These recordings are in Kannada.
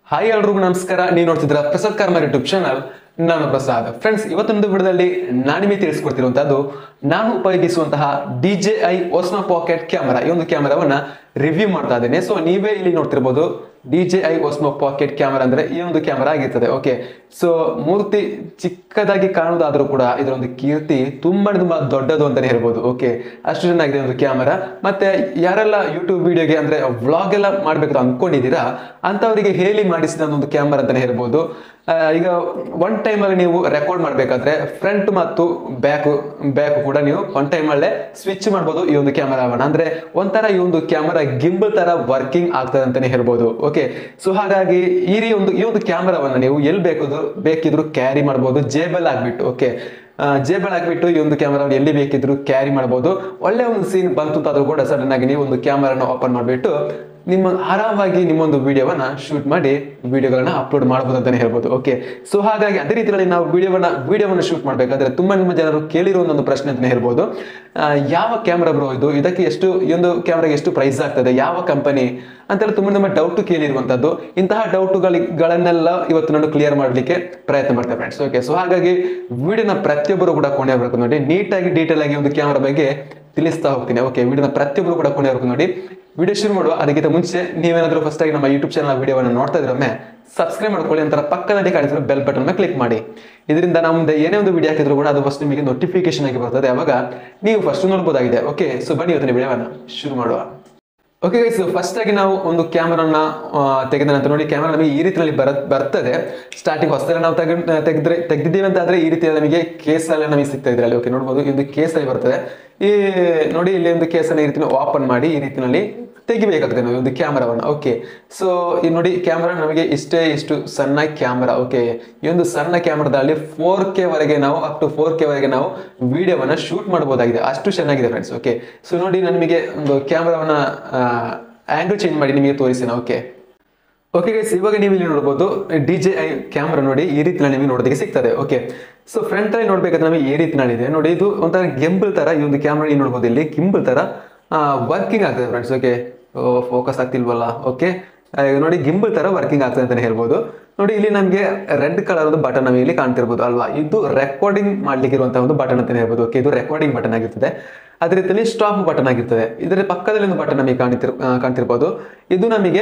ಹಾಯ್ ಎಲ್ರಿಗೂ ನಮಸ್ಕಾರ. ನೀವು ನೋಡ್ತಿದ್ರ ಪ್ರಸಾದ್ ಕಾರ್ಮರ್ ಯೂಟ್ಯೂಬ್ ಚಾನಲ್. ನಾನು ಪ್ರಸಾದ್. ಫ್ರೆಂಡ್ಸ್, ಇವತ್ತೊಂದು ವಿಡಿಯೋದಲ್ಲಿ ನಾನು ನಿಮಗೆ ತಿಳಿಸ್ಕೊಡ್ತಿರುವಂತದ್ದು ನಾನು ಉಪಯೋಗಿಸುವಂತಹ DJI Osmo Pocket ಕ್ಯಾಮೆರಾ. ಈ ಒಂದು ಕ್ಯಾಮೆರಾವನ್ನ ರಿವ್ಯೂ ಮಾಡ್ತಾ ಇದ್ದೇನೆ. ಸೊ ನೀವೇ ಇಲ್ಲಿ ನೋಡ್ತಿರ್ಬೋದು DJI Osmo Pocket ಕ್ಯಾಮೆರಾ ಅಂದ್ರೆ ಈ ಒಂದು ಕ್ಯಾಮೆರಾ ಆಗಿರ್ತದೆ. ಓಕೆ, ಸೊ ಮೂರ್ತಿ ಚಿಕ್ಕದಾಗಿ ಕಾಣುವುದಾದ್ರೂ ಕೂಡ ಇದರ ಒಂದು ಕೀರ್ತಿ ತುಂಬಾ ದೊಡ್ಡದು ಅಂತಾನೆ ಹೇಳ್ಬೋದು. ಓಕೆ, ಅಷ್ಟು ಚೆನ್ನಾಗಿದೆ ಒಂದು ಕ್ಯಾಮೆರಾ. ಮತ್ತೆ ಯಾರೆಲ್ಲ ಯೂಟ್ಯೂಬ್ ವಿಡಿಯೋಗೆ ಅಂದ್ರೆ ವ್ಲಾಗ್ ಎಲ್ಲ ಮಾಡ್ಬೇಕು ಅನ್ಕೊಂಡಿದ್ದೀರಾ ಅಂತವರಿಗೆ ಹೇಳಿ ಮಾಡಿಸಿದ ಒಂದು ಕ್ಯಾಮೆರಾ ಅಂತಾನೆ ಹೇಳ್ಬೋದು. ಈಗ ಒನ್ ಟೈಮ್ ಅಲ್ಲಿ ನೀವು ರೆಕಾರ್ಡ್ ಮಾಡ್ಬೇಕಾದ್ರೆ ಫ್ರಂಟ್ ಮತ್ತು ಬ್ಯಾಕ್ ಕೂಡ ನೀವು ಒನ್ ಟೈಮ್ ಅಲ್ಲೇ ಸ್ವಿಚ್ ಮಾಡ್ಬೋದು ಈ ಒಂದು ಕ್ಯಾಮೆರಾವನ್ನ. ಅಂದ್ರೆ ಒಂಥರ ಈ ಒಂದು ಕ್ಯಾಮೆರಾ ಗಿಂಬಲ್ ತರ ವರ್ಕಿಂಗ್ ಆಗ್ತದೆ ಅಂತಾನೆ ಹೇಳ್ಬೋದು. ಓಕೆ, ಸೊ ಹಾಗಾಗಿ ಈ ಒಂದು ಕ್ಯಾಮೆರಾವನ್ನ ನೀವು ಎಲ್ಲಿ ಬೇಕಿದ್ರು ಕ್ಯಾರಿ ಮಾಡ್ಬೋದು, ಜೇಬಲ್ ಆಗ್ಬಿಟ್ಟು. ಓಕೆ, ಜೇಬಲ್ ಆಗ್ಬಿಟ್ಟು ಈ ಒಂದು ಕ್ಯಾಮೆರಾ ಎಲ್ಲಿ ಬೇಕಿದ್ರು ಕ್ಯಾರಿ ಮಾಡ್ಬೋದು. ಒಳ್ಳೆ ಒಂದು ಸೀನ್ ಬಂತು ಅಂತಾದ್ರೂ ಕೂಡ ಸಡನ್ ಆಗಿ ನೀವು ಒಂದು ಕ್ಯಾಮೆರಾನ ಓಪನ್ ಮಾಡಿಬಿಟ್ಟು ಆರಾಮಾಗಿ ನಿಮ್ಮೊಂದು ವಿಡಿಯೋವನ್ನ ಶೂಟ್ ಮಾಡಿ ವಿಡಿಯೋಗಳನ್ನ ಅಪ್ಲೋಡ್ ಮಾಡಬಹುದು ಅಂತಾನೆ ಹೇಳ್ಬೋದು. ಓಕೆ, ಸೊ ಹಾಗಾಗಿ ಅದೇ ರೀತಿಯಲ್ಲಿ ನಾವು ವಿಡಿಯೋವನ್ನ ಶೂಟ್ ಮಾಡ್ಬೇಕಾದ್ರೆ ತುಂಬಾ ನಿಮ್ಮ ಜನರು ಕೇಳಿರೋ ಒಂದು ಪ್ರಶ್ನೆ ಅಂತಾನೆ ಹೇಳ್ಬೋದು. ಯಾವ ಕ್ಯಾಮೆರಾ ಬ್ರೋ ಇದು, ಇದಕ್ಕೆ ಈ ಒಂದು ಕ್ಯಾಮೆರಾಗೆ ಎಷ್ಟು ಪ್ರೈಸ್ ಆಗ್ತದೆ, ಯಾವ ಕಂಪನಿ ಅಂತೆಲ್ಲ ತುಂಬಾ ನಮ್ಮ ಡೌಟ್ ಕೇಳಿರುವಂತದ್ದು. ಇಂತಹ ಡೌಟ್ಗಳನ್ನೆಲ್ಲ ಇವತ್ತು ನಾನು ಕ್ಲಿಯರ್ ಮಾಡ್ಲಿಕ್ಕೆ ಪ್ರಯತ್ನ ಮಾಡ್ತೇನೆ ಫ್ರೆಂಡ್ಸ್. ಓಕೆ, ಸೊ ಹಾಗಾಗಿ ವಿಡಿಯೋನ ಪ್ರತಿಯೊಬ್ಬರು ಕೂಡ ಕೊನೆಯವರೆಗೂ ನೋಡಿ, ನೀಟಾಗಿ ಡೀಟೇಲ್ ಆಗಿ ಒಂದು ಕ್ಯಾಮೆರಾ ಬಗ್ಗೆ ತಿಳಿಸ್ತಾ ಹೋಗ್ತೀನಿ. ಓಕೆ, ವಿಡಿಯೋನ ಪ್ರತಿಯೊಬ್ಬರು ಕೂಡ ಕೊನೆಯವರೆಗೂ ನೋಡಿ. ವಿಡಿಯೋ ಶುರು ಮಾಡುವ ಅದಕ್ಕಿಂತ ಮುಂಚೆ ನೀವೇನಾದ್ರೂ ಫಸ್ಟ್ ಆಗಿ ನಮ್ಮ ಯೂಟ್ಯೂಬ್ ಚಾನಲ್ ವಿಡಿಯೋವನ್ನು ನೋಡ್ತಾ ಇದ್ರೊಮ್ಮೆ ಸಬ್ಸ್ಕ್ರೈಬ್ ಮಾಡ್ಕೊಳ್ಳಿ, ನಂತರ ಪಕ್ಕದಲ್ಲಿ ಕಾಣಿಸಿರೋ ಬೆಲ್ ಬಟನ್ ಕ್ಲಿಕ್ ಮಾಡಿ. ಇದರಿಂದ ನಾವು ಮುಂದೆ ಏನೇ ಒಂದು ವಿಡಿಯೋ ಹಾಕಿದ್ರು ಕೂಡ ಅದು ಫಸ್ಟ್ ನಿಮಗೆ ನೋಟಿಫಿಕೇಶನ್ ಆಗಿ ಬರ್ತದೆ, ಅವಾಗ ನೀವು ಫಸ್ಟ್ ನೋಡಬಹುದಾಗಿದೆ. ಓಕೆ, ಸೊ ಬನ್ನಿ ಇವತ್ತಿನ ವಿಡಿಯೋವನ್ನ ಶುರು ಮಾಡುವ. ಓಕೆ ಗೈಸ್, ಫಸ್ಟ್ ಆಗಿ ನಾವು ಒಂದು ಕ್ಯಾಮೆರಾನ ತೆಗೆದ ನಂತರ ನೋಡಿ, ಕ್ಯಾಮೆರಾ ನಮಗೆ ಈ ರೀತಿಯಲ್ಲಿ ಬರ್ತದೆ. ಸ್ಟಾರ್ಟಿಂಗ್ ಹೊಸದಲ್ಲಿ ನಾವು ತೆಗೆದಿದ್ದೇವೆ ಅಂತ ಆದ್ರೆ ಈ ರೀತಿಯಲ್ಲಿ ನಮಗೆ ಕೇಸ್ ಎಲ್ಲ ನಮಗೆ ಸಿಗ್ತಾ ಇದ್ರಲ್ಲಿ. ಓಕೆ, ನೋಡ್ಬೋದು ಈ ಒಂದು ಕೇಸ್ ಅಲ್ಲಿ ಬರ್ತದೆ. ಈ ನೋಡಿ ಇಲ್ಲಿ ಒಂದು ಕೇಸನ್ನು ಈ ರೀತಿ ಓಪನ್ ಮಾಡಿ ಈ ರೀತಿಯಲ್ಲಿ ತೆಗಿಬೇಕಾಗ್ತದೆ ನಾವು ಒಂದು ಕ್ಯಾಮರಾವನ್ನ. ಓಕೆ, ಸೊ ಈ ನೋಡಿ ಕ್ಯಾಮರಾ ನಮಗೆ ಇಷ್ಟು ಸಣ್ಣ ಕ್ಯಾಮರಾ. ಓಕೆ, ಈ ಒಂದು ಸಣ್ಣ ಕ್ಯಾಮರಾದಲ್ಲಿ 4K ವರೆಗೆ ನಾವು ಅಪ್ ಟು 4K ವರೆಗೆ ನಾವು ವಿಡಿಯೋವನ್ನ ಶೂಟ್ ಮಾಡಬಹುದಾಗಿದೆ. ಅಷ್ಟು ಚೆನ್ನಾಗಿದೆ ಫ್ರೆಂಡ್ಸ್. ಓಕೆ, ಸೊ ನೋಡಿ ನಾನು ನಿಮಗೆ ಒಂದು ಕ್ಯಾಮರಾವನ್ನ ಆಂಗಲ್ ಚೇಂಜ್ ಮಾಡಿ ನಿಮಗೆ ತೋರಿಸ್ತೀನಿ. ಓಕೆ ಗೈಸ್, ಇವಾಗ ನೀವು ಇಲ್ಲಿ ನೋಡಬಹುದು DJI ಕ್ಯಾಮ್ರಾ ನೋಡಿ ಈ ರೀತಿ ನಿಮಗೆ ನೋಡೋದಕ್ಕೆ ಸಿಗ್ತದೆ. ಓಕೆ, ಸೊ ಫ್ರಂಟ್ ಅಲ್ಲಿ ನೋಡ್ಬೇಕಾದ್ರೆ ನಮಗೆ ಈ ರೀತಿ ಇದೆ ನೋಡಿ, ಇದು ಒಂಥರ ಗಿಂಬಲ್ ತರ ಈ ಒಂದು ಕ್ಯಾಮ್ರಾ ನೀವು ನೋಡಬಹುದು, ಇಲ್ಲಿ ಗಿಂಬಲ್ ತರ ವರ್ಕಿಂಗ್ ಆಗ್ತದೆ ಫ್ರೆಂಡ್ಸ್. ಓಕೆ, ಫೋಕಸ್ ಆಗ್ತಿಲ್ವಲ್ಲ. ಓಕೆ, ನೋಡಿ ಗಿಂಬಲ್ ತರ ವರ್ಕಿಂಗ್ ಆಗ್ತದೆ ಅಂತಾನೆ ಹೇಳ್ಬೋದು. ನೋಡಿ ಇಲ್ಲಿ ನಮಗೆ ರೆಡ್ ಕಲರ್ ಒಂದು ಬಟನ್ ನಮಗೆ ಇಲ್ಲಿ ಕಾಣ್ತಿರ್ಬೋದು ಅಲ್ವಾ, ಇದು ರೆಕಾರ್ಡಿಂಗ್ ಮಾಡ್ಲಿಕ್ಕೆ ಇರುವಂತಹ ಒಂದು ಬಟನ್ ಅಂತಾನೆ ಹೇಳ್ಬೋದು. ಓಕೆ, ಇದು ರೆಕಾರ್ಡಿಂಗ್ ಬಟನ್ ಆಗಿರ್ತದೆ. ಅದೇ ರೀತಿಯಲ್ಲಿ ಸ್ಟಾಪ್ ಬಟನ್ ಆಗಿರ್ತದೆ. ಇದರ ಪಕ್ಕದಲ್ಲಿ ಒಂದು ಬಟನ್ ನಮಗೆ ಕಾಣ್ತಿರ್ಬೋದು. ಇದು ನಮಗೆ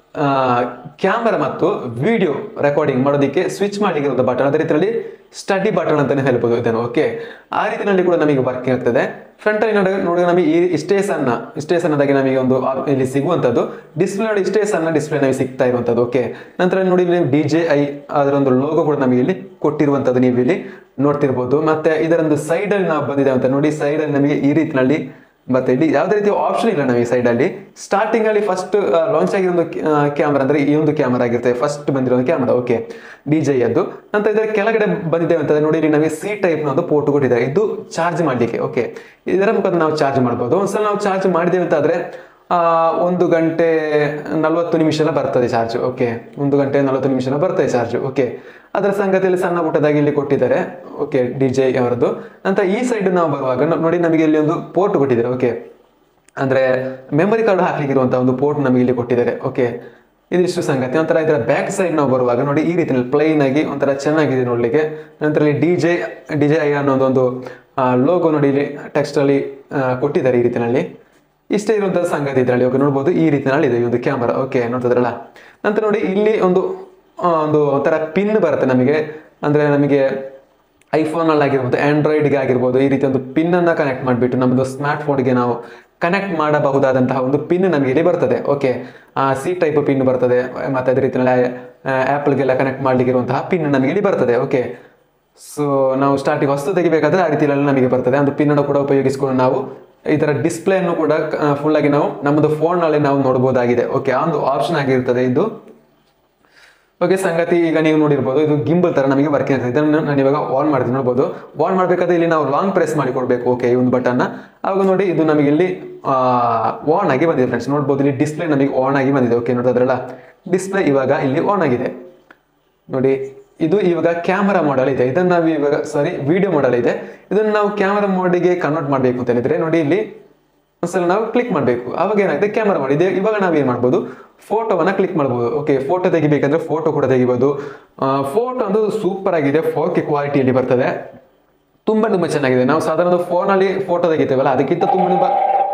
ಕ್ಯಾಮರಾ ಮತ್ತು ವಿಡಿಯೋ ರೆಕಾರ್ಡಿಂಗ್ ಮಾಡೋದಕ್ಕೆ ಸ್ವಿಚ್ ಮಾಡಲಿಕ್ಕೆ ಇರುವಂತಹ ಬಟನ್. ಅದೇ ರೀತಿಯಲ್ಲಿ ಸ್ಟಡಿ ಬಟನ್ ಅಂತಾನೆ ಹೇಳ್ಬೋದು ಇದನ್ನು. ಓಕೆ, ಆ ರೀತಿಯಲ್ಲಿ ಕೂಡ ನಮಗೆ ವರ್ಕಿಂಗ್ ಆಗ್ತದೆ. ಫ್ರಂಟ್ ಅಲ್ಲಿ ನೋಡಿ ನಮಗೆ ಇಷ್ಟೇ ಸಣ್ಣದಾಗಿ ನಮಗೆ ಒಂದು ಇಲ್ಲಿ ಸಿಗುವಂತದ್ದು ಡಿಸ್ಪ್ಲೇ. ನೋಡಿ ಇಷ್ಟೇ ಸಣ್ಣ ಡಿಸ್ಪ್ಲೇ ನಮಗೆ ಸಿಗ್ತಾ ಇರುವಂತದ್ದು. ಓಕೆ, ನಂತರ ನೋಡಿ DJI ಅದರ ಒಂದು ಲೋಗೋ ಕೂಡ ನಮಗೆ ಇಲ್ಲಿ ಕೊಟ್ಟಿರುವಂತದ್ದು ನೀವು ಇಲ್ಲಿ ನೋಡ್ತಿರ್ಬೋದು. ಮತ್ತೆ ಇದರೊಂದು ಸೈಡ್ ಅಲ್ಲಿ ನಾವು ಬಂದಿದೆ ಅಂತ ನೋಡಿ, ಸೈಡ್ ಅಲ್ಲಿ ನಮಗೆ ಈ ರೀತಿಯಲ್ಲಿ ಮತ್ತೆ ಇಲ್ಲಿ ಯಾವುದೇ ರೀತಿಯ ಆಪ್ಷನ್ ಇಲ್ಲ ನಮಗೆ ಸೈಡ್ ಅಲ್ಲಿ. ಸ್ಟಾರ್ಟಿಂಗ್ ಅಲ್ಲಿ ಫಸ್ಟ್ ಲಾಂಚ್ ಆಗಿರೋ ಒಂದು ಕ್ಯಾಮರಾ ಅಂದ್ರೆ ಈ ಒಂದು ಕ್ಯಾಮರಾ ಆಗಿರ್ತದೆ, ಫಸ್ಟ್ ಬಂದಿರೋ ಒಂದು ಕ್ಯಾಮರಾ. ಓಕೆ, DJI ಅದು. ನಂತರ ಇದರ ಕೆಳಗಡೆ ಬಂದಿದ್ದೇವೆ ಅಂತ ನೋಡಿ, ಇಲ್ಲಿ ನಮಗೆ C ಟೈಪ್ ನ ಒಂದು ಪೋರ್ಟ್ ಕೊಟ್ಟಿದ್ದಾರೆ, ಇದು ಚಾರ್ಜ್ ಮಾಡ್ಲಿಕ್ಕೆ. ಓಕೆ, ಇದರ ಮುಖಾಂತರ ನಾವು ಚಾರ್ಜ್ ಮಾಡಬಹುದು. ಒಂದ್ಸಲ ನಾವು ಚಾರ್ಜ್ ಮಾಡಿದ್ದೇವೆ ಅಂತ ಆದ್ರೆ 1 ಗಂಟೆ 40 ನಿಮಿಷ ಎಲ್ಲ ಬರ್ತದೆ ಚಾರ್ಜ್. ಓಕೆ, 1 ಗಂಟೆ 40 ನಿಮಿಷ ಬರ್ತದೆ ಚಾರ್ಜ್. ಓಕೆ, ಅದರ ಸಂಗತಿಯಲ್ಲಿ ಸಣ್ಣ ಪುಟ್ಟದಾಗಿ ಇಲ್ಲಿ ಕೊಟ್ಟಿದ್ದಾರೆ. ಓಕೆ, DJI ಅವರದ್ದು. ನಂತರ ಈ ಸೈಡ್ ನಾವು ಬರುವಾಗ ನೋಡಿ ನಮಗೆ ಇಲ್ಲಿ ಒಂದು ಪೋರ್ಟ್ ಕೊಟ್ಟಿದ್ದಾರೆ. ಓಕೆ, ಅಂದ್ರೆ ಮೆಮೊರಿ ಕಾರ್ಡ್ ಹಾಕ್ಲಿಕ್ಕೆ ಇರುವಂತಹ ಒಂದು ಪೋರ್ಟ್ ನಮಗೆ ಇಲ್ಲಿ ಕೊಟ್ಟಿದ್ದಾರೆ. ಓಕೆ, ಇದಿಷ್ಟು ಸಂಗತಿ. ನಂತರ ಇದರ ಬ್ಯಾಕ್ ಸೈಡ್ ನಾವು ಬರುವಾಗ ನೋಡಿ ಈ ರೀತಿಯಲ್ಲಿ ಪ್ಲೈನ್ ಆಗಿ ಒಂಥರ ಚೆನ್ನಾಗಿದೆ ನೋಡ್ಲಿಕ್ಕೆ. ನಂತರ ಇಲ್ಲಿ DJI ಅನ್ನೋದೊಂದು ಲೋಗೋ ನೋಡಿ ಇಲ್ಲಿ ಟೆಕ್ಸ್ಟ್ ಅಲ್ಲಿ ಕೊಟ್ಟಿದ್ದಾರೆ ಈ ರೀತಿಯಲ್ಲಿ. ಇಷ್ಟೇ ಇರುವಂತಹ ಸಂಗತಿ ಇದರಲ್ಲಿ. ಓಕೆ, ನೋಡ್ಬೋದು ಈ ರೀತಿಯಲ್ಲಿ ಇದೆ ಈ ಒಂದು ಕ್ಯಾಮರಾ. ಓಕೆ, ನೋಡ್ತಿದ್ರಲ್ಲ. ನಂತರ ನೋಡಿ ಇಲ್ಲಿ ಒಂದು ಒಂಥರ ಪಿನ್ ಬರುತ್ತೆ ನಮಗೆ, ಅಂದ್ರೆ ನಮಗೆ ಐಫೋನ್ ಅಲ್ಲಿ ಆಗಿರ್ಬೋದು, ಆಂಡ್ರಾಯ್ಡ್ಗೆ ಆಗಿರ್ಬೋದು, ಈ ರೀತಿ ಒಂದು ಪಿನ್ ಅನ್ನ ಕನೆಕ್ಟ್ ಮಾಡಿಬಿಟ್ಟು ನಮ್ಮದು ಸ್ಮಾರ್ಟ್ ಫೋನ್ಗೆ ನಾವು ಕನೆಕ್ಟ್ ಮಾಡಬಹುದಾದಂತಹ ಒಂದು ಪಿನ್ ನಮಗೆ ಇಲ್ಲಿ ಬರ್ತದೆ. ಓಕೆ, C ಟೈಪ್ ಪಿನ್ ಬರ್ತದೆ. ಮತ್ತೆ ಅದೇ ರೀತಿಯಲ್ಲಿ ಆ್ಯಪಲ್ಗೆಲ್ಲ ಕನೆಕ್ಟ್ ಮಾಡ್ಲಿಕ್ಕೆ ಇರುವಂತಹ ಪಿನ್ ನಮಗೆ ಇಲ್ಲಿ ಬರ್ತದೆ. ಓಕೆ, ಸೊ ನಾವು ಸ್ಟಾರ್ಟಿಂಗ್ ಹೊಸ ತೆಗಿಬೇಕಾದ್ರೆ ಆ ರೀತಿಯಲ್ಲಿ ನಮಗೆ ಬರ್ತದೆ. ಒಂದು ಪಿನ್ ಅನ್ನು ಕೂಡ ಉಪಯೋಗಿಸಿಕೊಂಡು ನಾವು ಇದರ ಡಿಸ್ಪ್ಲೇ ಅನ್ನು ಕೂಡ ಫುಲ್ ಆಗಿ ನಾವು ನಮ್ಮದು ಫೋನ್ ನಲ್ಲಿ ನಾವು ನೋಡಬಹುದಾಗಿದೆ. ಓಕೆ, ಆ ಒಂದು ಆಪ್ಷನ್ ಆಗಿರ್ತದೆ ಇದು. ಓಕೆ, ಸಂಗತಿ ಈಗ ನೀವು ನೋಡಿರ್ಬೋದು, ಇದು ಗಿಂಬಲ್ ತರ ನಮಗೆ ವರ್ಕಿಂಗ್ ಆಗ್ತದೆ. ಇದನ್ನು ನಾನು ಇವಾಗ ಆನ್ ಮಾಡ್ತೀನಿ. ನೋಡ್ಬೋದು ಆನ್ ಮಾಡ್ಬೇಕಾದ್ರೆ ಇಲ್ಲಿ ನಾವು ಲಾಂಗ್ ಪ್ರೆಸ್ ಮಾಡಿ ಕೊಡ್ಬೇಕು. ಓಕೆ, ಈ ಒಂದು ಬಟನ್ ಅವಾಗ ನೋಡಿ ಇದು ನಮಗೆ ಇಲ್ಲಿ ಆನ್ ಆಗಿ ಬಂದಿದೆ ಫ್ರೆಂಡ್ಸ್. ನೋಡ್ಬೋದು ಇಲ್ಲಿ ಡಿಸ್ಪ್ಲೇ ನಮಗೆ ಆನ್ ಆಗಿ ಬಂದಿದೆ. ಓಕೆ, ನೋಡಿದ್ರಲ್ಲ ಡಿಸ್ಪ್ಲೇ ಇವಾಗ ಇಲ್ಲಿ ಆನ್ ಆಗಿದೆ ನೋಡಿ. ಇದು ಇವಾಗ ಕ್ಯಾಮರಾ ಮಾಡಲ್ ಇದೆ, ಇದನ್ನ ನಾವು ಇವಾಗ ವಿಡಿಯೋ ಮಾಡಲ್ ಇದೆ. ಇದನ್ನ ನಾವು ಕ್ಯಾಮರಾ ಮೋಡಿಗೆ ಕನ್ವರ್ಟ್ ಮಾಡಬೇಕು ಅಂತ ಹೇಳಿದ್ರೆ ನೋಡಿ ಇಲ್ಲಿ ಒಂದ್ಸಲ ನಾವು ಕ್ಲಿಕ್ ಮಾಡಬೇಕು. ಅವಾಗ ಏನಾಗುತ್ತೆ, ಕ್ಯಾಮರಾ ಮಾಡಿದೆ. ಇವಾಗ ನಾವೇನ್ ಮಾಡ್ಬೋದು, ಫೋಟೋವನ್ನ ಕ್ಲಿಕ್ ಮಾಡ್ಬೋದು. ಓಕೆ, ಫೋಟೋ ತೆಗಿಬೇಕಂದ್ರೆ ಫೋಟೋ ಕೂಡ ತೆಗಿಬೋದು. ಫೋಟೋ ಅಂದ್ರೆ ಸೂಪರ್ ಆಗಿದೆ, 4K ಕ್ವಾಲಿಟಿಯಲ್ಲಿ ಬರ್ತದೆ. ತುಂಬಾ ಚೆನ್ನಾಗಿದೆ. ನಾವು ಸಾಧಾರಣ ಫೋನಲ್ಲಿ ಫೋಟೋ ತೆಗಿತೇವಲ್ಲ, ಅದಕ್ಕಿಂತ ತುಂಬಾ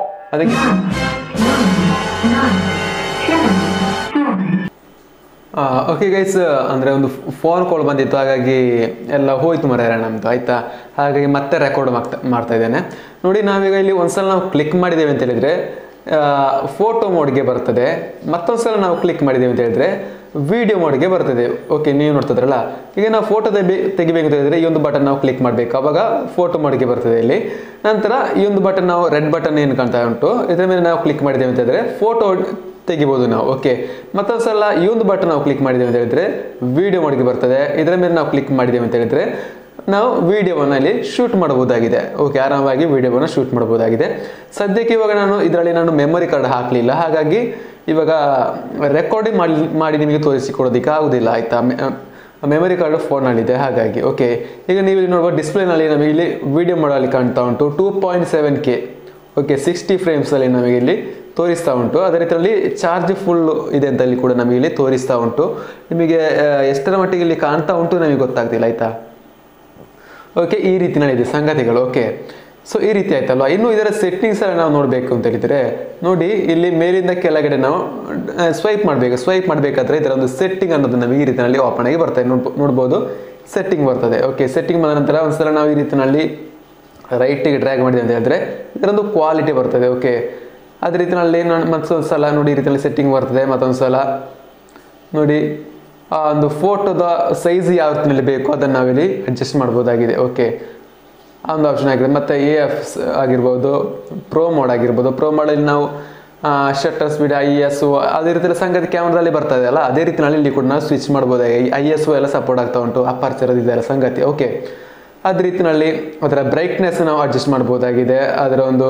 ಓಕೆ ಗೈಸ್, ಅಂದ್ರೆ ಒಂದು ಫೋನ್ ಕಾಲ್ ಬಂದಿತ್ತು, ಹಾಗಾಗಿ ಎಲ್ಲ ಹೋಯ್ತು ಮರ್ಯಾರ ನಮ್ದು, ಆಯ್ತಾ. ಹಾಗಾಗಿ ಮತ್ತೆ ರೆಕಾರ್ಡ್ ಮಾಡ್ತಾ ಇದ್ದೇನೆ ನೋಡಿ. ನಾವೀಗ ಇಲ್ಲಿ ಒಂದ್ಸಲ ನಾವು ಕ್ಲಿಕ್ ಮಾಡಿದ್ದೇವೆ ಅಂತ ಹೇಳಿದ್ರೆ ಫೋಟೋ ಮೋಡ್ಗೆ ಬರ್ತದೆ. ಮತ್ತೊಂದ್ಸಲ ನಾವು ಕ್ಲಿಕ್ ಮಾಡಿದ್ದೇವೆ ಅಂತ ಹೇಳಿದ್ರೆ ವಿಡಿಯೋ ಮೋಡ್ಗೆ ಬರ್ತದೆ. ಓಕೆ, ನೀವು ನೋಡ್ತಿದ್ರಲ್ಲ, ಈಗ ನಾವು ಫೋಟೋ ತೆಗಿಬೇಕು ಅಂತ ಹೇಳಿದ್ರೆ ಈ ಒಂದು ಬಟನ್ ನಾವು ಕ್ಲಿಕ್ ಮಾಡಬೇಕು, ಅವಾಗ ಫೋಟೋ ಮೋಡ್ಗೆ ಬರ್ತದೆ ಇಲ್ಲಿ. ನಂತರ ಈ ಒಂದು ಬಟನ್, ನಾವು ರೆಡ್ ಬಟನ್ ಏನು ಕಾಣ್ತಾ ಉಂಟು, ಇದರ ಮೇಲೆ ನಾವು ಕ್ಲಿಕ್ ಮಾಡಿದ್ದೇವೆ ಅಂತ ಹೇಳಿದ್ರೆ ಫೋಟೋ ತೆಗಿಬಹುದು ನಾವು. ಓಕೆ, ಮತ್ತೊಂದ್ಸಲ ಈ ಒಂದು ಬಟನ್ ನಾವು ಕ್ಲಿಕ್ ಮಾಡಿದ್ದೇವೆ ಅಂತ ಹೇಳಿದ್ರೆ ವಿಡಿಯೋ ಮೋಡ್ಗೆ ಬರ್ತದೆ. ಇದರ ಮೇಲೆ ನಾವು ಕ್ಲಿಕ್ ಮಾಡಿದ್ದೇವೆ ಅಂತ ಹೇಳಿದ್ರೆ ನಾವು ವಿಡಿಯೋವನ್ನು ಇಲ್ಲಿ ಶೂಟ್ ಮಾಡಬಹುದಾಗಿದೆ. ಓಕೆ, ಆರಾಮಾಗಿ ವಿಡಿಯೋವನ್ನು ಶೂಟ್ ಮಾಡಬಹುದಾಗಿದೆ. ಸದ್ಯಕ್ಕೆ ಇವಾಗ ಇದರಲ್ಲಿ ನಾನು ಮೆಮೊರಿ ಕಾರ್ಡ್ ಹಾಕಲಿಲ್ಲ, ಹಾಗಾಗಿ ಇವಾಗ ರೆಕಾರ್ಡಿಂಗ್ ಮಾಡಿ ನಿಮಗೆ ತೋರಿಸಿಕೊಡೋದಕ್ಕೆ ಆಗುದಿಲ್ಲ, ಆಯ್ತಾ. ಮೆಮೊರಿ ಕಾರ್ಡ್ ಫೋನಲ್ಲಿದೆ, ಹಾಗಾಗಿ. ಓಕೆ, ಈಗ ನೀವು ಇಲ್ಲಿ ನೋಡುವ ಡಿಸ್ಪ್ಲೇನಲ್ಲಿ ನಮಗೆ ಇಲ್ಲಿ ವಿಡಿಯೋ ಮಾಡಲ್ಲಿ ಕಾಣ್ತಾ ಉಂಟು 2.7K. ಓಕೆ, 60 ಫ್ರೇಮ್ಸಲ್ಲಿ ನಮಗೆ ಇಲ್ಲಿ ತೋರಿಸ್ತಾ ಉಂಟು. ಅದೇ ರೀತಿಯಲ್ಲಿ ಚಾರ್ಜ್ ಫುಲ್ ಇದೆ ಅಂತ ಇಲ್ಲಿ ಕೂಡ ನಮಗೆ ಇಲ್ಲಿ ತೋರಿಸ್ತಾ ಉಂಟು. ನಿಮಗೆ ಎಷ್ಟರ ಮಟ್ಟಿಗೆ ಇಲ್ಲಿ ಕಾಣ್ತಾ ಉಂಟು ನಮಗೆ ಗೊತ್ತಾಗ್ತಿಲ್ಲ, ಆಯ್ತಾ. ಓಕೆ, ಈ ರೀತಿಯಲ್ಲಿದೆ ಸಂಗತಿಗಳು. ಓಕೆ, ಸೊ ಈ ರೀತಿ ಆಯ್ತಲ್ವಾ. ಇನ್ನು ಇದರ ಸೆಟ್ಟಿಂಗ್ಸ್ ಎಲ್ಲ ನಾವು ನೋಡಬೇಕು ಅಂತ ಹೇಳಿದ್ರೆ ನೋಡಿ, ಇಲ್ಲಿ ಮೇಲಿಂದ ಕೆಳಗಡೆ ನಾವು ಸ್ವೈಪ್ ಮಾಡಬೇಕು. ಸ್ವೈಪ್ ಮಾಡಬೇಕಾದ್ರೆ ಇದರ ಒಂದು ಸೆಟ್ಟಿಂಗ್ ಅನ್ನೋದು ನಮಗೆ ಈ ರೀತಿಯಲ್ಲಿ ಓಪನ್ ಆಗಿ ಬರ್ತದೆ. ನೋಡ್ಬೋದು, ಸೆಟ್ಟಿಂಗ್ ಬರ್ತದೆ. ಓಕೆ, ಸೆಟ್ಟಿಂಗ್ ಬಂದ ನಂತರ ಒಂದ್ಸಲ ನಾವು ಈ ರೀತಿಯಲ್ಲಿ ರೈಟಿಗೆ ಡ್ರ್ಯಾಗ್ ಮಾಡಿದೆ ಅಂತ ಹೇಳಿದ್ರೆ ಇದರೊಂದು ಕ್ವಾಲಿಟಿ ಬರ್ತದೆ. ಓಕೆ, ಅದೇ ರೀತಿಯಲ್ಲಿ ಮತ್ತೊಂದು ಸಲ ನೋಡಿ ಈ ರೀತಿಯಲ್ಲಿ ಸೆಟ್ಟಿಂಗ್ ಬರ್ತದೆ. ಮತ್ತೊಂದು ಸಲ ನೋಡಿ ಆ ಒಂದು ಫೋಟೋದ ಸೈಜ್ ಯಾವ ರೀತಿಯಲ್ಲಿ ಬೇಕು ಅದನ್ನು ನಾವಿಲ್ಲಿ ಅಡ್ಜಸ್ಟ್ ಮಾಡ್ಬೋದಾಗಿದೆ. ಓಕೆ, ಆ ಒಂದು ಆಪ್ಷನ್ ಆಗಿದೆ. ಮತ್ತು AF ಆಗಿರ್ಬೋದು, ಪ್ರೋ ಮೋಡ್ ಆಗಿರ್ಬೋದು. ಪ್ರೋ ಮೋಡಲ್ಲಿ ನಾವು ಶಟರ್ ಸ್ಪೀಡ್, ISO ಅದೇ ರೀತಿಯಲ್ಲಿ ಸಂಗತಿ ಕ್ಯಾಮ್ರಾದಲ್ಲಿ ಬರ್ತದೆ ಅಲ್ಲ, ಅದೇ ರೀತಿಯಲ್ಲಿ ಇಲ್ಲಿ ಕೂಡ ನಾವು ಸ್ವಿಚ್ ಮಾಡ್ಬೋದಾಗಿದೆ. ISO ಎಲ್ಲ ಸಪೋರ್ಟ್ ಆಗ್ತಾ ಉಂಟು, ಅಪರ್ಚರ್ ಇದೆಲ್ಲ ಸಂಗತಿ. ಓಕೆ, ಅದೇ ರೀತಿಯಲ್ಲಿ ಅದರ ಬ್ರೈಟ್ನೆಸ್ ನಾವು ಅಡ್ಜಸ್ಟ್ ಮಾಡ್ಬೋದಾಗಿದೆ. ಅದರ ಒಂದು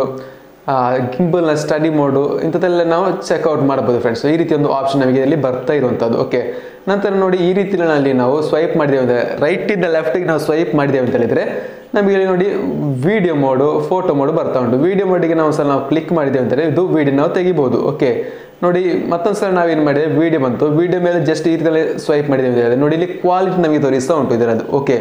ಗಿಂಬಲ್ನ ಸ್ಟಡಿ ಮೋಡು ಇಂಥದ್ದೆಲ್ಲ ನಾವು ಚೆಕ್ಔಟ್ ಮಾಡ್ಬೋದು ಫ್ರೆಂಡ್ಸ್. ಈ ರೀತಿ ಒಂದು ಆಪ್ಷನ್ ನಮಗೆ ಇಲ್ಲಿ ಬರ್ತಾ ಇರುವಂಥದ್ದು. ಓಕೆ, ನಂತರ ನೋಡಿ ಈ ರೀತಿಯಲ್ಲಿ ನಾವು ಸ್ವೈಪ್ ಮಾಡಿದ್ದೇವೆ ಅಂದರೆ ರೈಟಿಂದ ಲೆಫ್ಟಿಗೆ ನಾವು ಸ್ವೈಪ್ ಮಾಡಿದ್ದೇವೆ ಅಂತ ಹೇಳಿದರೆ ನಮಗೆ ಇಲ್ಲಿ ನೋಡಿ ವಿಡಿಯೋ ಮೋಡು, ಫೋಟೋ ಮೋಡು ಬರ್ತಾ ಉಂಟು. ವಿಡಿಯೋ ಮೋಡಿಗೆ ನಾವು ಸಲ ನಾವು ಕ್ಲಿಕ್ ಮಾಡಿದ್ದೇವೆ ಅಂತಂದರೆ ಇದು ವಿಡಿಯೋ ನಾವು ತೆಗಿಬೋದು. ಓಕೆ, ನೋಡಿ ಮತ್ತೊಂದು ಸಲ ನಾವೇನು ಮಾಡಿದೆ, ವಿಡಿಯೋ ಬಂತು. ವಿಡಿಯೋ ಮೇಲೆ ಜಸ್ಟ್ ಈ ರೀತಿಯಲ್ಲಿ ಸ್ವೈಪ್ ಮಾಡಿದ್ದೇವೆ ಅಂತ ಹೇಳಿದ್ರೆ ನೋಡಿ ಇಲ್ಲಿ ಕ್ವಾಲಿಟಿ ನಮಗೆ ತೋರಿಸ್ತಾ ಉಂಟು ಇದರದ್ದು. ಓಕೆ,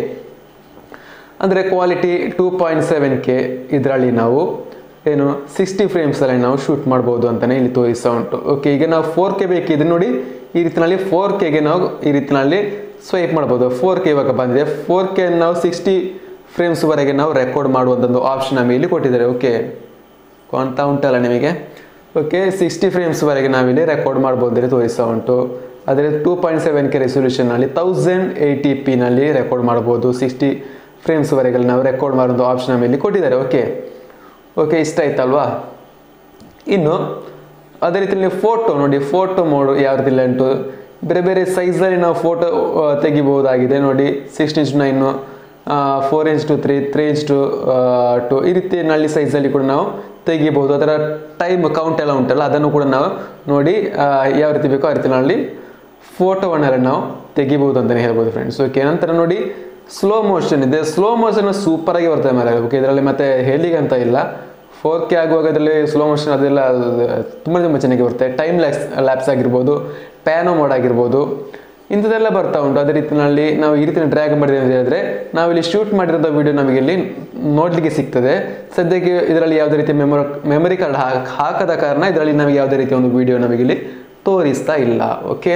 ಅಂದರೆ ಕ್ವಾಲಿಟಿ 2.7K ಇದರಲ್ಲಿ ನಾವು ಏನು 60 ಫ್ರೇಮ್ಸಲ್ಲಿ ನಾವು ಶೂಟ್ ಮಾಡ್ಬೋದು ಅಂತಲೇ ಇಲ್ಲಿ ತೋರಿಸ್ತಾ ಉಂಟು. ಓಕೆ, ಈಗ ನಾವು 4K ಬೇಕಿದ್ರೆ ನೋಡಿ ಈ ರೀತಿಯಲ್ಲಿ 4Kಗೆ ನಾವು ಈ ರೀತಿಯಲ್ಲಿ ಸ್ವೈಪ್ ಮಾಡ್ಬೋದು. 4K ಇವಾಗ ಬಂದಿದೆ. 4K ನಾವು 60 ಫ್ರೇಮ್ಸ್ವರೆಗೆ ನಾವು ರೆಕಾರ್ಡ್ ಮಾಡುವಂಥದ್ದು ಆಪ್ಷನ್ ನಮಗೆ ಇಲ್ಲಿ ಕೊಟ್ಟಿದ್ದಾರೆ. ಓಕೆ, ಕಾಣ್ತಾ ಉಂಟಲ್ಲ ನಿಮಗೆ. ಓಕೆ, 60 ಫ್ರೇಮ್ಸ್ವರೆಗೆ ನಾವಿಲ್ಲಿ ರೆಕಾರ್ಡ್ ಮಾಡ್ಬೋದು ಅಂತ ತೋರಿಸ್ತಾ ಉಂಟು. ಆದರೆ 2.7K ರೆಸೊಲ್ಯೂಷನ್ನಲ್ಲಿ 1080pನಲ್ಲಿ ರೆಕಾರ್ಡ್ ಮಾಡ್ಬೋದು. 60 ಫ್ರೇಮ್ಸ್ವರೆಗೆ ನಾವು ರೆಕಾರ್ಡ್ ಮಾಡುವಂಥ ಆಪ್ಷನ್ ನಮಗೆ ಇಲ್ಲಿ ಕೊಟ್ಟಿದ್ದಾರೆ. ಓಕೆ, ಓಕೆ, ಇಷ್ಟ ಆಯ್ತಲ್ವಾ. ಇನ್ನು ಅದೇ ರೀತಿಯಲ್ಲಿ ಫೋಟೋ ನೋಡಿ, ಫೋಟೋ ಮೋಡ್ ಯಾವ ರೀತಿ ಉಂಟು, ಬೇರೆ ಬೇರೆ ಸೈಜಲ್ಲಿ ನಾವು ಫೋಟೋ ತೆಗಿಬಹುದಾಗಿದೆ. ನೋಡಿ 6:9, 4:3, 3:2 ಈ ರೀತಿ ನಲ್ಲಿ ಸೈಜಲ್ಲಿ ಕೂಡ ನಾವು ತೆಗಿಬಹುದು. ಅದರ ಟೈಮ್ ಕೌಂಟ್ ಎಲ್ಲ ಉಂಟಲ್ಲ ಅದನ್ನು ಕೂಡ ನಾವು ನೋಡಿ ಯಾವ ರೀತಿ ಬೇಕೋ ಆ ರೀತಿಯಲ್ಲಿ ಫೋಟೋವನ್ನೆಲ್ಲ ನಾವು ತೆಗಿಬಹುದು ಅಂತಲೇ ಹೇಳ್ಬೋದು ಫ್ರೆಂಡ್ಸ್. ಓಕೆ, ನಂತರ ನೋಡಿ ಸ್ಲೋ ಮೋಷನ್ ಇದೆ. ಸ್ಲೋ ಮೋಷನ್ ಸೂಪರ್ ಆಗಿ ಬರ್ತದೆ ಮೇಲೆ. ಓಕೆ, ಇದರಲ್ಲಿ ಮತ್ತೆ ಹೇಳಿಗಂತ ಇಲ್ಲ. 4K ಆಗುವಾಗ ಇದರಲ್ಲಿ ಸ್ಲೋ ಮೋಷನ್ ಅದೆಲ್ಲ ತುಂಬ ಚೆನ್ನಾಗಿ ಬರುತ್ತೆ. ಟೈಮ್ ಲ್ಯಾಪ್ಸ್ ಆಗಿರ್ಬೋದು, ಪ್ಯಾನೋ ಮೋಡ್ ಆಗಿರ್ಬೋದು, ಇಂಥದ್ದೆಲ್ಲ ಬರ್ತಾ ಉಂಟು. ಅದೇ ರೀತಿಯಲ್ಲಿ ನಾವು ಈ ರೀತಿ ಡ್ರ್ಯಾಗ್ ಮಾಡಿದೆ ಅಂತ ಹೇಳಿದ್ರೆ ನಾವಿಲ್ಲಿ ಶೂಟ್ ಮಾಡಿರೋಂಥ ವಿಡಿಯೋ ನಮಗೆ ಇಲ್ಲಿ ನೋಡಲಿಕ್ಕೆ ಸಿಗ್ತದೆ. ಸದ್ಯಕ್ಕೆ ಇದರಲ್ಲಿ ಯಾವುದೇ ರೀತಿ ಮೆಮೊರಿ ಕಾರ್ಡ್ ಹಾಕದ ಕಾರಣ ಇದರಲ್ಲಿ ನಮಗೆ ಯಾವುದೇ ರೀತಿಯ ಒಂದು ವಿಡಿಯೋ ನಮಗಿಲ್ಲಿ ತೋರಿಸ್ತಾ ಇಲ್ಲ. ಓಕೆ,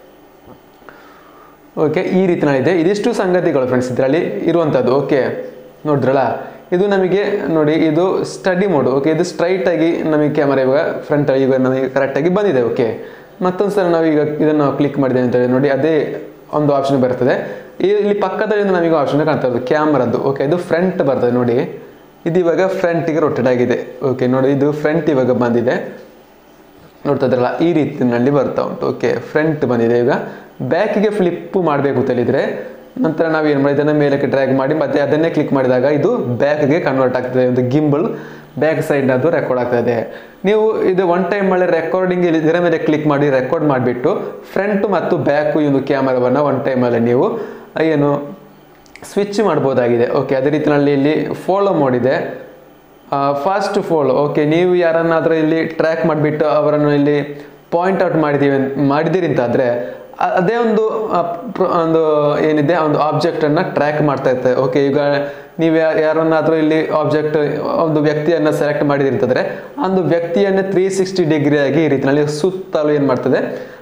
ಓಕೆ, ಈ ರೀತಿಯಲ್ಲಿದೆ. ಇದಿಷ್ಟು ಸಂಗತಿಗಳು ಫ್ರೆಂಡ್ಸ್ ಇದರಲ್ಲಿ ಇರುವಂಥದ್ದು. ಓಕೆ, ನೋಡಿದ್ರಲ್ಲ, ಇದು ನಮಗೆ ನೋಡಿ ಇದು ಸ್ಟಡಿ ಮೋಡ್. ಓಕೆ, ಇದು ಸ್ಟ್ರೈಟ್ ಆಗಿ ನಮಗೆ ಕ್ಯಾಮರಾ ಇವಾಗ ಫ್ರಂಟ್ ಈಗ ನಮಗೆ ಕರೆಕ್ಟಾಗಿ ಬಂದಿದೆ. ಓಕೆ, ಮತ್ತೊಂದು ಸಲ ನಾವೀಗ ಇದನ್ನು ಕ್ಲಿಕ್ ಮಾಡಿದೆ ಅಂತ ಹೇಳಿ ನೋಡಿ ಅದೇ ಒಂದು ಆಪ್ಷನ್ ಬರ್ತದೆ. ಇಲ್ಲಿ ಪಕ್ಕದಲ್ಲಿ ನಮಗೆ ಆಪ್ಷನ್ ಕಾಣ್ತಾ ಇರೋದು ಕ್ಯಾಮ್ರಾದ್ದು. ಓಕೆ, ಇದು ಫ್ರಂಟ್ ಬರ್ತದೆ ನೋಡಿ, ಇದು ಇವಾಗ ಫ್ರಂಟಿಗೆ ರೊಟೇಟ್ ಆಗಿದೆ. ಓಕೆ, ನೋಡಿ ಇದು ಫ್ರಂಟ್ ಇವಾಗ ಬಂದಿದೆ, ನೋಡ್ತಾ ಇದ್ರಲ್ಲ ಈ ರೀತಿಯಲ್ಲಿ ಬರ್ತಾ ಉಂಟು. ಓಕೆ, ಫ್ರಂಟ್ ಬಂದಿದೆ. ಈಗ ಬ್ಯಾಕಿಗೆ ಫ್ಲಿಪ್ ಮಾಡಬೇಕು ಅಂತ ಹೇಳಿದ್ರೆ ನಂತರ ನಾವು ಏನು ಮಾಡಿ ಇದನ್ನು ಮೇಲಕ್ಕೆ ಡ್ರ್ಯಾಗ್ ಮಾಡಿ ಮತ್ತೆ ಅದನ್ನೇ ಕ್ಲಿಕ್ ಮಾಡಿದಾಗ ಇದು ಬ್ಯಾಕ್ಗೆ ಕನ್ವರ್ಟ್ ಆಗ್ತದೆ. ಒಂದು ಗಿಂಬಲ್ ಬ್ಯಾಕ್ ಸೈಡ್ ಅದು ರೆಕಾರ್ಡ್ ಆಗ್ತದೆ. ನೀವು ಇದು ಒನ್ ಟೈಮ್ ಮಾಡಿ ರೆಕಾರ್ಡಿಂಗ್ ಇದರ ಮೇಲೆ ಕ್ಲಿಕ್ ಮಾಡಿ ರೆಕಾರ್ಡ್ ಮಾಡಿಬಿಟ್ಟು ಫ್ರಂಟ್ ಮತ್ತು ಬ್ಯಾಕು ಈ ಒಂದು ಕ್ಯಾಮರಾವನ್ನು ಒನ್ ಟೈಮಲ್ಲಿ ನೀವು ಏನು ಸ್ವಿಚ್ ಮಾಡ್ಬೋದಾಗಿದೆ. ಓಕೆ, ಅದೇ ರೀತಿಯಲ್ಲಿ ಇಲ್ಲಿ ಫಾಲೋ ಮೋಡ್ ಇದೆ. Fast follow. ಓಕೆ, ನೀವು ಯಾರನ್ನಾದರೂ ಇಲ್ಲಿ ಟ್ರ್ಯಾಕ್ ಮಾಡಿಬಿಟ್ಟು ಅವರನ್ನು ಇಲ್ಲಿ ಪಾಯಿಂಟ್ ಔಟ್ ಮಾಡಿದ್ದೀರಿ ಅಂತಾದರೆ ಅದೇ ಒಂದು ಏನಿದೆ ಒಂದು ಆಬ್ಜೆಕ್ಟನ್ನು ಟ್ರ್ಯಾಕ್ ಮಾಡ್ತಾ ಇರ್ತದೆ. ಓಕೆ, ಈಗ ನೀವು ಯಾರನ್ನಾದರೂ ಇಲ್ಲಿ ಒಂದು ವ್ಯಕ್ತಿಯನ್ನು ಸೆಲೆಕ್ಟ್ ಮಾಡಿದಿರಿ ಅಂತಂದರೆ ಒಂದು ವ್ಯಕ್ತಿಯನ್ನು 360 ಡಿಗ್ರಿ ಆಗಿ ಈ ರೀತಿಯಲ್ಲಿ ಸುತ್ತಲೂ ಏನು ಮಾಡ್ತದೆ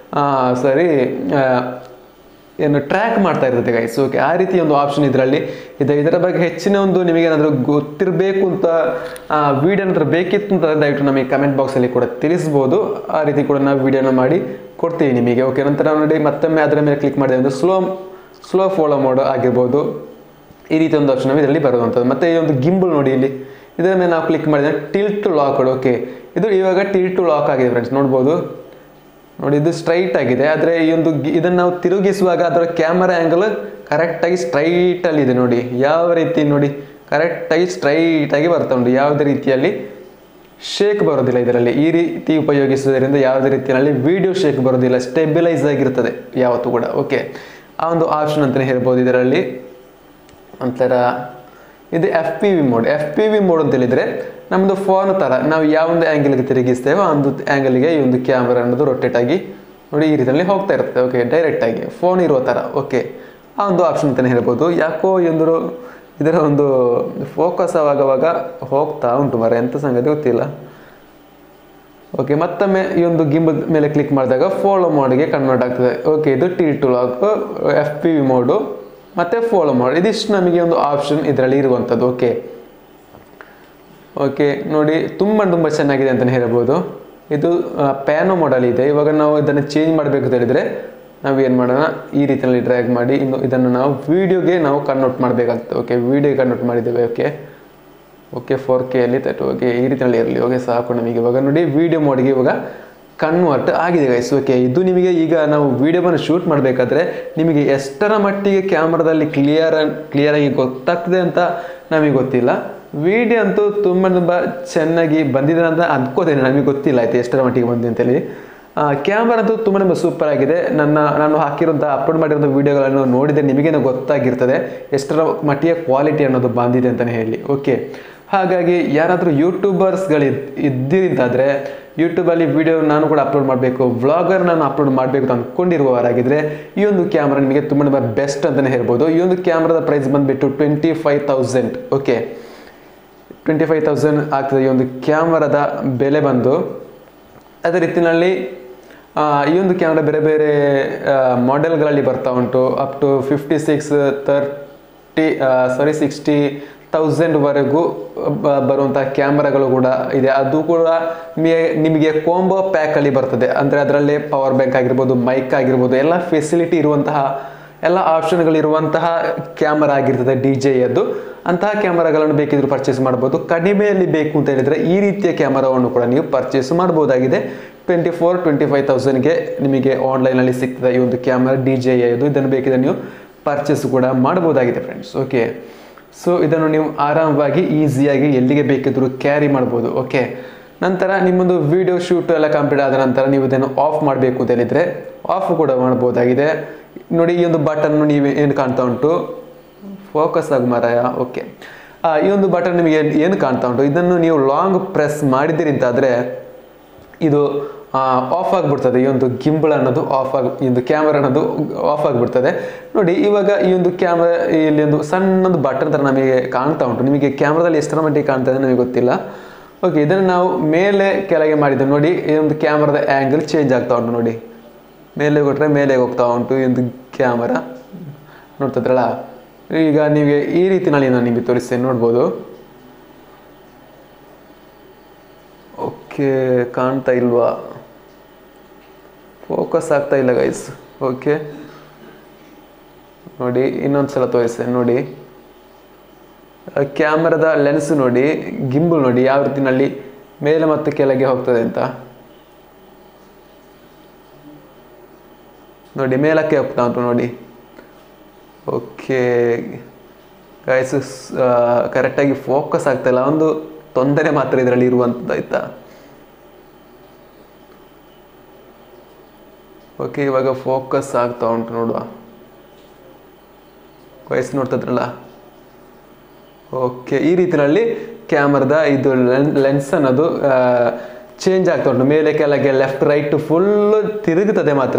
ಏನು ಟ್ರ್ಯಾಕ್ ಮಾಡ್ತಾ ಇರ್ತದೆ ಗೈಸ್. ಓಕೆ, ಆ ರೀತಿ ಒಂದು ಆಪ್ಷನ್ ಇದರಲ್ಲಿ ಇದೆ. ಇದರ ಬಗ್ಗೆ ಹೆಚ್ಚಿನ ಒಂದು ನಿಮಗೇನಾದರೂ ಗೊತ್ತಿರಬೇಕು ಅಂತ ವಿಡಿಯೋ ಏನಾದರೂ ಬೇಕಿತ್ತು ಅಂತ ದಯವಿಟ್ಟು ನಮಗೆ ಕಮೆಂಟ್ ಬಾಕ್ಸಲ್ಲಿ ಕೂಡ ತಿಳಿಸ್ಬೋದು. ಆ ರೀತಿ ಕೂಡ ನಾವು ವಿಡಿಯೋನ ಮಾಡಿ ಕೊಡ್ತೀವಿ ನಿಮಗೆ. ಓಕೆ, ನಂತರ ನೋಡಿ ಮತ್ತೊಮ್ಮೆ ಅದರ ಮೇಲೆ ಕ್ಲಿಕ್ ಮಾಡಿದೆ ಒಂದು ಸ್ಲೋ ಫಾಲೋ ಮೋಡ್ ಆಗಿರ್ಬೋದು, ಈ ರೀತಿ ಒಂದು ಆಪ್ಷನ್ ಇದರಲ್ಲಿ ಬರುವಂಥದ್ದು. ಮತ್ತು ಈ ಒಂದು ಗಿಂಬಲ್ ನೋಡಿ ಇಲ್ಲಿ ಇದರ ಮೇಲೆ ನಾವು ಕ್ಲಿಕ್ ಮಾಡಿದ್ರೆ ಟಿಲ್ಟ್ ಟು ಲಾಕ್. ಓಕೆ, ಇದು ಇವಾಗ ಟಿಲ್ಟ್ ಟು ಲಾಕ್ ಆಗಿದೆ ಫ್ರೆಂಡ್ಸ್, ನೋಡ್ಬೋದು. ನೋಡಿ, ಇದು ಸ್ಟ್ರೈಟ್ ಆಗಿದೆ, ಆದರೆ ಇದನ್ನು ನಾವು ತಿರುಗಿಸುವಾಗ ಅದರ ಕ್ಯಾಮರಾ ಆ್ಯಂಗಲ್ ಕರೆಕ್ಟಾಗಿ ಸ್ಟ್ರೈಟಲ್ಲಿ ಇದೆ. ನೋಡಿ ಯಾವ ರೀತಿ, ನೋಡಿ ಕರೆಕ್ಟಾಗಿ ಸ್ಟ್ರೈಟಾಗಿ ಬರ್ತಾ ಉಂಟು, ಯಾವುದೇ ರೀತಿಯಲ್ಲಿ ಶೇಕ್ ಬರೋದಿಲ್ಲ ಇದರಲ್ಲಿ. ಈ ರೀತಿ ಉಪಯೋಗಿಸುವುದರಿಂದ ಯಾವುದೇ ರೀತಿಯಲ್ಲಿ ವಿಡಿಯೋ ಶೇಕ್ ಬರೋದಿಲ್ಲ, ಸ್ಟೆಬಿಲೈಸ್ ಆಗಿರ್ತದೆ ಯಾವತ್ತೂ ಕೂಡ. ಓಕೆ, ಆ ಒಂದು ಆಪ್ಷನ್ ಅಂತಲೇ ಹೇಳ್ಬೋದು ಇದರಲ್ಲಿ. ನಂತರ ಇದು FPV ಮೋಡ್ ಅಂತ ಹೇಳಿದರೆ ನಮ್ಮದು ಫೋನ್ ಥರ ನಾವು ಯಾವೊಂದು ಆ್ಯಂಗಲ್ಗೆ ತಿರುಗಿಸ್ತೇವೋ ಒಂದು ಆ್ಯಂಗಲ್ಗೆ ಈ ಒಂದು ಕ್ಯಾಮ್ರಾ ಅನ್ನೋದು ರೊಟೇಟ್ ಆಗಿ ನೋಡಿ ಈ ರೀತಿಯಲ್ಲಿ ಹೋಗ್ತಾ ಇರುತ್ತೆ. ಓಕೆ, ಡೈರೆಕ್ಟಾಗಿ ಫೋನ್ ಇರೋ ಥರ. ಓಕೆ, ಆ ಒಂದು ಆಪ್ಷನ್ ಅಂತಲೇ ಹೇಳ್ಬೋದು. ಯಾಕೋ ಇದರ ಒಂದು ಫೋಕಸ್ ಆವಾಗ ಹೋಗ್ತಾ ಉಂಟು ಮರ, ಎಂಥ ಸಂಗತಿ ಗೊತ್ತಿಲ್ಲ. ಓಕೆ, ಮತ್ತೊಮ್ಮೆ ಈ ಒಂದು ಗಿಂಬಲ್ ಮೇಲೆ ಕ್ಲಿಕ್ ಮಾಡಿದಾಗ ಫಾಲೋ ಮೋಡ್ಗೆ ಕನ್ವರ್ಟ್ ಆಗ್ತದೆ. ಓಕೆ, ಇದು tilt to lock, FPV mode ಮತ್ತು ಫಾಲೋ ಮೋಡ್, ಇದಿಷ್ಟು ನಮಗೆ ಒಂದು ಆಪ್ಷನ್ ಇದರಲ್ಲಿ ಇರುವಂಥದ್ದು. ಓಕೆ, ನೋಡಿ ತುಂಬ ಚೆನ್ನಾಗಿದೆ ಅಂತಲೇ ಹೇಳ್ಬೋದು. ಇದು ಪ್ಯಾನೋ ಮೋಡಲ್ಲಿ ಇದೆ. ಇವಾಗ ನಾವು ಇದನ್ನು ಚೇಂಜ್ ಮಾಡಬೇಕು ಅಂತ ಹೇಳಿದರೆ ನಾವು ಏನು ಮಾಡೋಣ, ಈ ರೀತಿಯಲ್ಲಿ ಡ್ರ್ಯಾಗ್ ಮಾಡಿ ಇದನ್ನು ನಾವು ವಿಡಿಯೋಗೆ ನಾವು ಕನ್ವರ್ಟ್ ಮಾಡಬೇಕಾಗ್ತದೆ. ಓಕೆ, ವಿಡಿಯೋಗೆ ಕನ್ವರ್ಟ್ ಮಾಡಿದ್ದೇವೆ. ಓಕೆ 4K ಅಲ್ಲಿ ಓಕೆ, ಈ ರೀತಿಯಲ್ಲಿ ಇರಲಿ. ಓಕೆ, ಸಾಕು ನಮಗೆ. ಇವಾಗ ನೋಡಿ ವಿಡಿಯೋ ಮೋಡ್ಗೆ ಇವಾಗ ಕನ್ವರ್ಟ್ ಆಗಿದೆ ಗೈಸ್. ಓಕೆ, ಇದು ನಿಮಗೆ ಈಗ ನಾವು ವಿಡಿಯೋವನ್ನು ಶೂಟ್ ಮಾಡಬೇಕಾದ್ರೆ ನಿಮಗೆ ಎಷ್ಟರ ಮಟ್ಟಿಗೆ ಕ್ಯಾಮ್ರಾದಲ್ಲಿ ಕ್ಲಿಯರಾಗಿ ಗೊತ್ತಾಗ್ತದೆ ಅಂತ ನಮಗೆ ಗೊತ್ತಿಲ್ಲ. ವಿಡಿಯೋ ಅಂತೂ ತುಂಬ ಚೆನ್ನಾಗಿ ಬಂದಿದೆ ಅಂತ ಅಂದ್ಕೋತೇನೆ, ನಮಗೆ ಗೊತ್ತಿಲ್ಲ ಆಯ್ತು ಎಷ್ಟರ ಮಟ್ಟಿಗೆ ಬಂದಿದೆ ಅಂತೇಳಿ. ಕ್ಯಾಮ್ರಾ ಅಂತೂ ತುಂಬ ಸೂಪರ್ ಆಗಿದೆ. ನಾನು ಹಾಕಿರೋಂಥ ಅಪ್ಲೋಡ್ ಮಾಡಿರೋಂಥ ವೀಡಿಯೋಗಳನ್ನು ನೋಡಿದರೆ ನಿಮಗೇನೋ ಗೊತ್ತಾಗಿರ್ತದೆ ಎಷ್ಟರ ಮಟ್ಟಿಗೆ ಕ್ವಾಲಿಟಿ ಅನ್ನೋದು ಬಂದಿದೆ ಅಂತಲೇ ಹೇಳಿ. ಓಕೆ, ಹಾಗಾಗಿ ಯಾರಾದರೂ ಯೂಟ್ಯೂಬರ್ಸ್ಗಳು ಇದ್ದಿರಿಂತಾದರೆ ಯೂಟ್ಯೂಬಲ್ಲಿ ವಿಡಿಯೋ ನಾನು ಕೂಡ ಅಪ್ಲೋಡ್ ಮಾಡಬೇಕು, ವ್ಲಾಗರ್ ನಾನು ಅಪ್ಲೋಡ್ ಮಾಡಬೇಕು ಅಂತ ಅಂದ್ಕೊಂಡಿರುವವರಾಗಿದ್ದರೆ ಈ ಒಂದು ಕ್ಯಾಮ್ರಾ ನಿಮಗೆ ತುಂಬ ಬೆಸ್ಟ್ ಅಂತಲೇ ಹೇಳ್ಬೋದು. ಈ ಒಂದು ಕ್ಯಾಮ್ರಾದ ಪ್ರೈಸ್ ಬಂದುಬಿಟ್ಟು 25,000. ಓಕೆ, 25,000 ಆಗ್ತದೆ ಈ ಒಂದು ಕ್ಯಾಮ್ರಾದ ಬೆಲೆ ಬಂದು. ಅದೇ ರೀತಿಯಲ್ಲಿ ಈ ಒಂದು ಕ್ಯಾಮ್ರಾ ಬೇರೆ ಬೇರೆ ಮಾಡೆಲ್ಗಳಲ್ಲಿ ಬರ್ತಾ ಉಂಟು. ಅಪ್ ಟು 60,000ವರೆಗೂ ಬರುವಂಥ ಕ್ಯಾಮ್ರಾಗಳು ಕೂಡ ಇದೆ. ಅದು ಕೂಡ ನಿಮಗೆ ಕಾಂಬೋ ಪ್ಯಾಕಲ್ಲಿ ಬರ್ತದೆ. ಅಂದರೆ ಅದರಲ್ಲಿ ಪವರ್ ಬ್ಯಾಂಕ್ ಆಗಿರ್ಬೋದು, ಮೈಕ್ ಆಗಿರ್ಬೋದು, ಎಲ್ಲ ಫೆಸಿಲಿಟಿ ಇರುವಂತಹ ಎಲ್ಲ ಆಪ್ಷನ್ಗಳಿರುವಂತಹ ಕ್ಯಾಮರಾ ಆಗಿರ್ತದೆ DJIಯದ್ದು. ಅಂತಹ ಕ್ಯಾಮರಾಗಳನ್ನು ಬೇಕಿದ್ರೂ ಪರ್ಚೇಸ್ ಮಾಡ್ಬೋದು. ಕಡಿಮೆಯಲ್ಲಿ ಬೇಕು ಅಂತ ಹೇಳಿದರೆ ಈ ರೀತಿಯ ಕ್ಯಾಮರಾವನ್ನು ಕೂಡ ನೀವು ಪರ್ಚೇಸ್ ಮಾಡ್ಬೋದಾಗಿದೆ. 24,000-25,000ಗೆ ನಿಮಗೆ ಆನ್ಲೈನಲ್ಲಿ ಸಿಗ್ತದೆ ಈ ಒಂದು ಕ್ಯಾಮರಾ DJIಯದ್ದು. ಇದನ್ನು ಬೇಕಿದ್ರೆ ನೀವು ಪರ್ಚೇಸ್ ಕೂಡ ಮಾಡ್ಬೋದಾಗಿದೆ ಫ್ರೆಂಡ್ಸ್. ಓಕೆ, ಸೊ ಇದನ್ನು ನೀವು ಆರಾಮವಾಗಿ ಈಸಿಯಾಗಿ ಎಲ್ಲಿಗೆ ಬೇಕಿದ್ರೂ ಕ್ಯಾರಿ ಮಾಡ್ಬೋದು. ಓಕೆ, ನಂತರ ನಿಮ್ಮೊಂದು ವಿಡಿಯೋ ಶೂಟ್ ಎಲ್ಲ ಕಂಪ್ಲೀಟ್ ಆದ ನಂತರ ನೀವು ಇದನ್ನು ಆಫ್ ಮಾಡಬೇಕು ಅಂತ ಹೇಳಿದರೆ ಆಫ್ ಕೂಡ ಮಾಡ್ಬೋದಾಗಿದೆ. ನೋಡಿ, ಈ ಒಂದು ಬಟನ್ನು ನೀವು ಏನು ಕಾಣ್ತಾ ಉಂಟು, ಫೋಕಸ್ ಆಗಿ ಮಾರಾಯ. ಓಕೆ, ಈ ಒಂದು ಬಟನ್ ನಿಮಗೆ ಏನು ಕಾಣ್ತಾ ಉಂಟು, ಇದನ್ನು ನೀವು ಲಾಂಗ್ ಪ್ರೆಸ್ ಮಾಡಿದ್ದೀರಿ ಅಂತಾದರೆ ಇದು ಆಫ್ ಆಗಿಬಿಡ್ತದೆ. ಈ ಒಂದು ಗಿಂಬಲ್ ಅನ್ನೋದು ಈ ಒಂದು ಕ್ಯಾಮರಾ ಅನ್ನೋದು ಆಫ್ ಆಗಿಬಿಡ್ತದೆ. ನೋಡಿ, ಇವಾಗ ಈ ಒಂದು ಕ್ಯಾಮ್ರಾ ಇಲ್ಲಿ ಒಂದು ಸಣ್ಣದು ಬಟನ್ ಥರ ನಮಗೆ ಕಾಣ್ತಾ ಉಂಟು. ನಿಮಗೆ ಕ್ಯಾಮ್ರಾದಲ್ಲಿ ಎಷ್ಟರ ಮಟ್ಟಿಗೆ ಕಾಣ್ತಾ ಇದೆ ನಮಗೆ ಗೊತ್ತಿಲ್ಲ. ಓಕೆ, ಇದನ್ನು ನಾವು ಮೇಲೆ ಕೆಳಗೆ ಮಾಡಿದ್ದೆ. ನೋಡಿ, ಈ ಒಂದು ಕ್ಯಾಮ್ರಾದ ಆ್ಯಂಗಲ್ ಚೇಂಜ್ ಆಗ್ತಾ ಉಂಟು. ನೋಡಿ, ಮೇಲೆ ಕೊಟ್ಟರೆ ಮೇಲೆ ಹೋಗ್ತಾ ಉಂಟು ಈ ಒಂದು ಕ್ಯಾಮರಾ, ನೋಡ್ತಿದ್ರಲ್ಲ. ಈಗ ನಿಮಗೆ ಈ ರೀತಿನಲ್ಲಿ ನಾನು ನಿಮಗೆ ತೋರಿಸ್ತೇನೆ, ನೋಡ್ಬೋದು. ಓಕೆ, ಕಾಣ್ತಾ ಇಲ್ವಾ, ಫೋಕಸ್ ಆಗ್ತಾ ಇಲ್ಲ ಗೈಸ್. ಓಕೆ, ನೋಡಿ ಇನ್ನೊಂದು ಸಲ ತೋರಿಸ್ತೇನೆ. ನೋಡಿ, ಕ್ಯಾಮ್ರಾದ ಲೆನ್ಸ್ ನೋಡಿ, ಗಿಂಬಲ್ ನೋಡಿ ಯಾವ ರೀತಿನಲ್ಲಿ ಮೇಲೆ ಮತ್ತು ಕೆಳಗೆ ಹೋಗ್ತದೆ ಅಂತ. ನೋಡಿ, ಮೇಲಕ್ಕೆ ಹೋಗ್ತಾ ಉಂಟು ನೋಡಿ. ಓಕೆ ಗೈಸ್, ಕರೆಕ್ಟಾಗಿ ಫೋಕಸ್ ಆಗ್ತಾ ಇಲ್ಲ, ಒಂದು ತೊಂದರೆ ಮಾತ್ರ ಇದರಲ್ಲಿ ಇರುವಂಥದ್ದು ಆಯ್ತಾ. ಓಕೆ, ಇವಾಗ ಫೋಕಸ್ ಆಗ್ತಾ ಉಂಟು ನೋಡುವ. ಗೈಸ್ ನೋಡ್ತಿದ್ರಲ್ಲ. ಓಕೆ, ಈ ರೀತಿಯಲ್ಲಿ ಕ್ಯಾಮ್ರದ ಇದು ಲೆನ್ಸ್ ಅನ್ನೋದು ಚೇಂಜ್ ಆಗ್ತಾ ಉಂಟು, ಮೇಲೆ ಕೆಳಗೆ ಲೆಫ್ಟ್ ರೈಟ್ ಫುಲ್ ತಿರುಗುತ್ತದೆ ಮಾತ್ರ.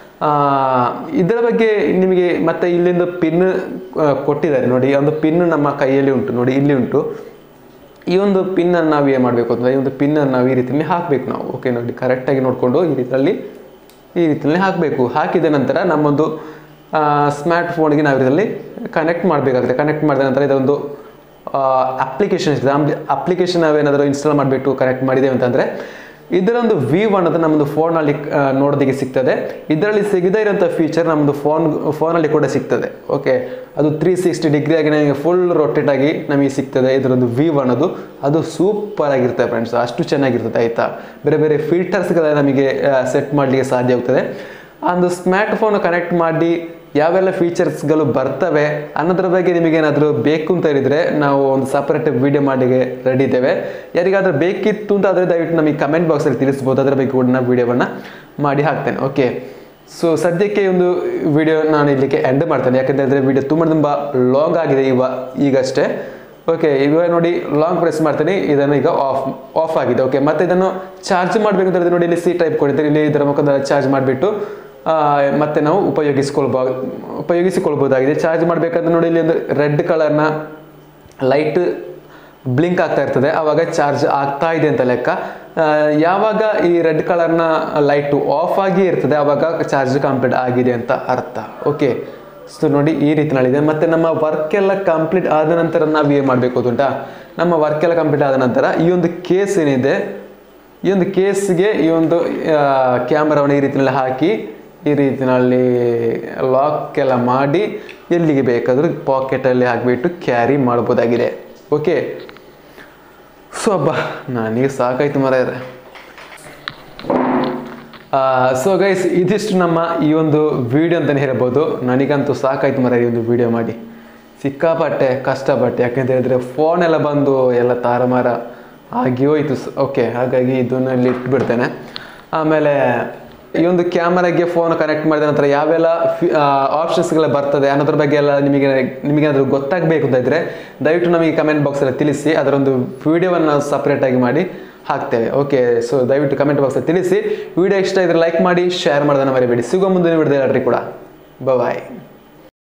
ಇದರ ಬಗ್ಗೆ ನಿಮಗೆ ಮತ್ತೆ ಇಲ್ಲಿಂದ ಪಿನ್ ಕೊಟ್ಟಿದ್ದಾರೆ ನೋಡಿ, ಒಂದು ಪಿನ್ ನಮ್ಮ ಕೈಯಲ್ಲಿ ಉಂಟು ನೋಡಿ, ಇಲ್ಲಿ ಉಂಟು. ಈ ಒಂದು ಪಿನ್ನನ್ನು ನಾವು ಏನು ಮಾಡಬೇಕು ಅಂದರೆ ಈ ಒಂದು ಪಿನ್ನನ್ನು ನಾವು ಈ ರೀತಿಯಲ್ಲಿ ಹಾಕಬೇಕು ನಾವು. ಓಕೆ ನೋಡಿ, ಕರೆಕ್ಟಾಗಿ ನೋಡಿಕೊಂಡು ಈ ರೀತಿಯಲ್ಲಿ ಹಾಕಬೇಕು. ಹಾಕಿದ ನಂತರ ನಮ್ಮೊಂದು ಸ್ಮಾರ್ಟ್ ಫೋನ್ಗೆ ನಾವು ಇದರಲ್ಲಿ ಕನೆಕ್ಟ್ ಮಾಡಬೇಕಾಗುತ್ತೆ. ಕನೆಕ್ಟ್ ಮಾಡಿದ ನಂತರ ಇದೊಂದು ಅಪ್ಲಿಕೇಶನ್ ಇರ್ತದೆ. ಅಪ್ಲಿಕೇಶನ್ ನಾವೇನಾದರೂ ಇನ್ಸ್ಟಾಲ್ ಮಾಡಿಬಿಟ್ಟು ಕನೆಕ್ಟ್ ಮಾಡಿದ್ದೇವೆ ಅಂತಂದರೆ ಇದರೊಂದು ವ್ಯೂ ಅನ್ನೋದು ನಮ್ಮದು ಫೋನಲ್ಲಿ ನೋಡೋದಕ್ಕೆ ಸಿಗ್ತದೆ. ಇದರಲ್ಲಿ ಸಿಗದೇ ಇರೋಂಥ ಫೀಚರ್ ನಮ್ಮದು ಫೋನಲ್ಲಿ ಕೂಡ ಸಿಗ್ತದೆ. ಓಕೆ, ಅದು 360 ಡಿಗ್ರಿ ಆಗಿ ನಮಗೆ ಫುಲ್ ರೊಟೇಟ್ ಆಗಿ ನಮಗೆ ಸಿಗ್ತದೆ. ಇದರೊಂದು ವ್ಯೂ ಅನ್ನೋದು ಅದು ಸೂಪರ್ ಆಗಿರ್ತದೆ ಫ್ರೆಂಡ್ಸ್, ಅಷ್ಟು ಚೆನ್ನಾಗಿರ್ತದೆ ಆಯಿತಾ. ಬೇರೆ ಬೇರೆ ಫಿಲ್ಟರ್ಸ್ಗಳ ನಮಗೆ ಸೆಟ್ ಮಾಡಲಿಕ್ಕೆ ಸಾಧ್ಯ ಆಗ್ತದೆ. ಒಂದು ಸ್ಮಾರ್ಟ್ ಫೋನ್ ಕನೆಕ್ಟ್ ಮಾಡಿ ಯಾವೆಲ್ಲ ಫೀಚರ್ಸ್ಗಳು ಬರ್ತವೆ ಅನ್ನೋದ್ರ ಬಗ್ಗೆ ನಿಮಗೇನಾದರೂ ಬೇಕು ಅಂತ ಹೇಳಿದರೆ ನಾವು ಒಂದು ಸಪ್ರೇಟ್ ವಿಡಿಯೋ ಮಾಡಿಗೆ ರೆಡಿ ಇದ್ದೇವೆ. ಯಾರಿಗಾದ್ರೂ ಬೇಕಿತ್ತು ಅಂತ ಆದರೆ ದಯವಿಟ್ಟು ನಮಗೆ ಕಮೆಂಟ್ ಬಾಕ್ಸಲ್ಲಿ ತಿಳಿಸ್ಬೋದು, ಅದರ ಬಗ್ಗೆ ಕೂಡ ನಾನು ವಿಡಿಯೋವನ್ನು ಮಾಡಿ ಹಾಕ್ತೇನೆ. ಓಕೆ, ಸೊ ಸದ್ಯಕ್ಕೆ ಒಂದು ವಿಡಿಯೋ ನಾನು ಇಲ್ಲಿಗೆ ಎಂಡ್ ಮಾಡ್ತೇನೆ, ಯಾಕಂತ ಹೇಳಿದ್ರೆ ವಿಡಿಯೋ ತುಂಬ ಲಾಂಗ್ ಆಗಿದೆ ಈಗಷ್ಟೇ. ಓಕೆ, ಇವಾಗ ನೋಡಿ ಲಾಂಗ್ ಪ್ರೆಸ್ ಮಾಡ್ತೀನಿ, ಇದನ್ನು ಈಗ ಆಫ್ ಆಗಿದೆ. ಓಕೆ, ಮತ್ತೆ ಇದನ್ನು ಚಾರ್ಜ್ ಮಾಡಬೇಕು ಅಂತ ಹೇಳಿದ್ರೆ ನೋಡಿ ಇಲ್ಲಿ ಸಿ ಟೈಪ್ ಕೊಟ್ಟಿದ್ದಾರೆ, ಇಲ್ಲಿ ಇದರ ಮುಖದ ಚಾರ್ಜ್ ಮಾಡಿಬಿಟ್ಟು ಮತ್ತೆ ನಾವು ಉಪಯೋಗಿಸಿಕೊಳ್ಬೋದಾಗಿದೆ. ಚಾರ್ಜ್ ಮಾಡಬೇಕಾದ್ರೆ ನೋಡಿ ಇಲ್ಲಿ ಒಂದು ರೆಡ್ ಕಲರ್ನ ಲೈಟ್ ಬ್ಲಿಂಕ್ ಆಗ್ತಾ ಇರ್ತದೆ, ಆವಾಗ ಚಾರ್ಜ್ ಆಗ್ತಾ ಇದೆ ಅಂತ ಲೆಕ್ಕ. ಯಾವಾಗ ಈ ರೆಡ್ ಕಲರ್ನ ಲೈಟು ಆಫ್ ಆಗಿ ಇರ್ತದೆ ಆವಾಗ ಚಾರ್ಜ್ ಕಂಪ್ಲೀಟ್ ಆಗಿದೆ ಅಂತ ಅರ್ಥ. ಓಕೆ, ಸೊ ನೋಡಿ ಈ ರೀತಿನಲ್ಲಿದೆ. ಮತ್ತು ನಮ್ಮ ವರ್ಕ್ ಎಲ್ಲ ಕಂಪ್ಲೀಟ್ ಆದ ನಂತರ ನಾವು ಏನು ಮಾಡಬೇಕು ಗೊತ್ತುಂಟಾ, ನಮ್ಮ ವರ್ಕ್ ಎಲ್ಲ ಕಂಪ್ಲೀಟ್ ಆದ ನಂತರ ಈ ಒಂದು ಕೇಸ್ ಏನಿದೆ, ಈ ಒಂದು ಕೇಸ್ಗೆ ಈ ಒಂದು ಕ್ಯಾಮ್ರಾವನ್ನು ಈ ರೀತಿಯಲ್ಲಿ ಹಾಕಿ ಈ ರೀತಿಯಲ್ಲಿ ಲಾಕ್ ಎಲ್ಲ ಮಾಡಿ ಎಲ್ಲಿಗೆ ಬೇಕಾದರೂ ಪಾಕೆಟಲ್ಲಿ ಹಾಕಿಬಿಟ್ಟು ಕ್ಯಾರಿ ಮಾಡ್ಬೋದಾಗಿದೆ. ಓಕೆ, ಸೊ ನನಗೆ ಸಾಕಾಯ್ತು ಮರೆಯರೆ. ಸೊ ಗೈಸ್, ಇದಿಷ್ಟು ನಮ್ಮ ಈ ಒಂದು ವಿಡಿಯೋ ಅಂತಲೇ ಹೇಳ್ಬೋದು. ನನಗಂತೂ ಸಾಕಾಯ್ತು ಮರ ಈ ಒಂದು ವಿಡಿಯೋ ಮಾಡಿ, ಸಿಕ್ಕಾಪಟ್ಟೆ ಕಷ್ಟಪಟ್ಟೆ. ಯಾಕೆಂತ ಹೇಳಿದ್ರೆ ಫೋನ್ ಎಲ್ಲ ಬಂದು ಎಲ್ಲ ತಾರಮಾರ ಆಗಿ ಹೋಯ್ತು. ಓಕೆ, ಹಾಗಾಗಿ ಇದನ್ನು ಇಲ್ಲಿ ಇಟ್ಬಿಡ್ತೇನೆ. ಆಮೇಲೆ ಈ ಒಂದು ಕ್ಯಾಮರಾಗೆ ಫೋನ್ ಕನೆಕ್ಟ್ ಮಾಡಿದ ನಂತರ ಯಾವೆಲ್ಲ ಆಪ್ಷನ್ಸ್ಗಳು ಬರ್ತದೆ ಅನ್ನೋದ್ರ ಬಗ್ಗೆ ಎಲ್ಲ ನಿಮಗೇನಾದರೂ ಗೊತ್ತಾಗಬೇಕು ಅಂತ ಇದ್ದರೆ ದಯವಿಟ್ಟು ನಮಗೆ ಕಮೆಂಟ್ ಬಾಕ್ಸಲ್ಲಿ ತಿಳಿಸಿ, ಅದರೊಂದು ವಿಡಿಯೋವನ್ನು ನಾವು ಸಪ್ರೇಟಾಗಿ ಮಾಡಿ ಹಾಕ್ತೇವೆ. ಓಕೆ, ಸೊ ದಯವಿಟ್ಟು ಕಮೆಂಟ್ ಬಾಕ್ಸಲ್ಲಿ ತಿಳಿಸಿ. ವಿಡಿಯೋ ಇಷ್ಟ ಇದ್ರೆ ಲೈಕ್ ಮಾಡಿ, ಶೇರ್ ಮಾಡೋದನ್ನು ಮರಿಬೇಡಿ. ಸಿಗೋ ಮುಂದಿನ ವಿಡಿಯೋದಲ್ಲಿ ಎಲ್ಲರಿಗೂ ಕೂಡ ಬಾಯ್.